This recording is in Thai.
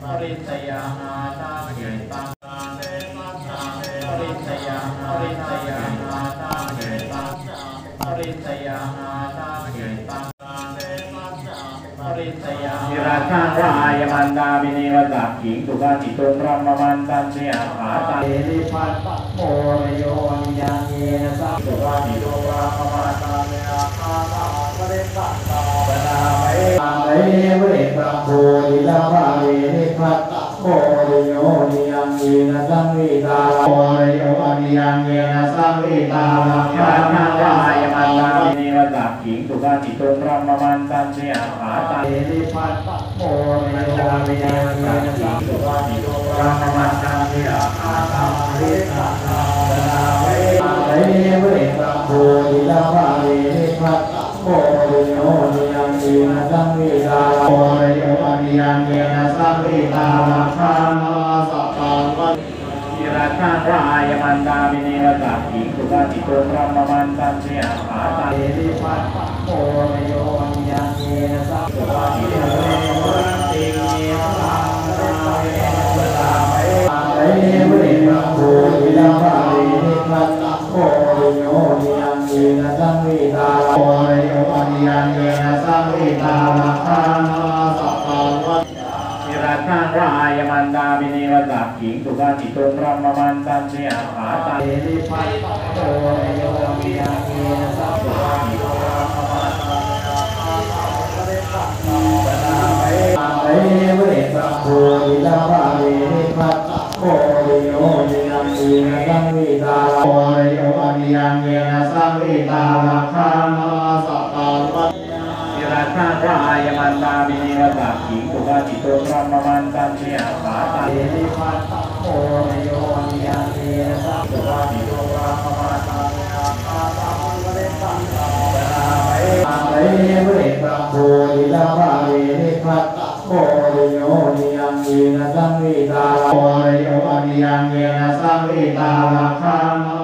ปริสยานาตาเกตังปริสยานาตาเกตังปริสยานาตาเกตังปริสยานิราชาวายมันดาบิเนวสักขิงสุภาษิตุพรหมมันตันเสียขาตาเอริปัตตโมรโยนิยังเยนะสัพสุภาษิตุพรหมมันตันเสียขาตาปริสัตตาปนาเมเวปะโพธิลาภาเวนิปัตตโมรโยนิยังเยนะสังวิตาโมรโยนิยังเยนะสังวิตานิราชาวายมันดาบิเนวสักขิงสุภาษิตุพรหมมันตันเสียขาตาเอริปัตตโมรโยนิยังเยนะสังสุภาษิตุพรหมมันตันเสียขาตาปริสัตตาปนาเวปะโพธิลาภาเวนิปัตตโมรโยนิยังเยนะสังวิตาโมรโยนิยังเยนะสังวิตาคานาสัพพังวันนิราชาวายมันดาบิเนวสักขิงสุภาษิตุพรหมมันตันเสียขาตาเอริปัตตโมรโยนิยังเยนะสังสุภาษิตุพรหมมันตันเสียขาตาปนาเวปะโพธิลาภาเวนิปัตตโมรโยนิยังเยนะสังวิตาโมรโยนิยังเยนะสังวิตาคานาสัพพังวันนิราชาวายมันดาบิเนวสักขิงสุภาษิตุพรหมมันตันเสียขาตาเอริปัตตโมรโยนิยังเยนะสังสุภาษิตุพรหมมันตันเสียขาตาปริสัตตาปนาเวปะโพธิลาภาเวนิปัตตโมรโยนิยังเยนะสังวิตาโมรโยนิยังเยนะสังวิตาคานาสัพพังวันนิราชาวายมันดาบิเนวสักขิงสุภาษิตุพรหมมันตันเสียขาตาเอริปัตตโมรโยนิยังเยนะสังสุภาษิตุพรหมมันตันเสียขาตาปริสัตตาปนาเวปะโพธิลาภาเวนิปัตตโมรโยนิยังเยนะสังวิตาโมรโยนิยังเยนะสังวิตาคานา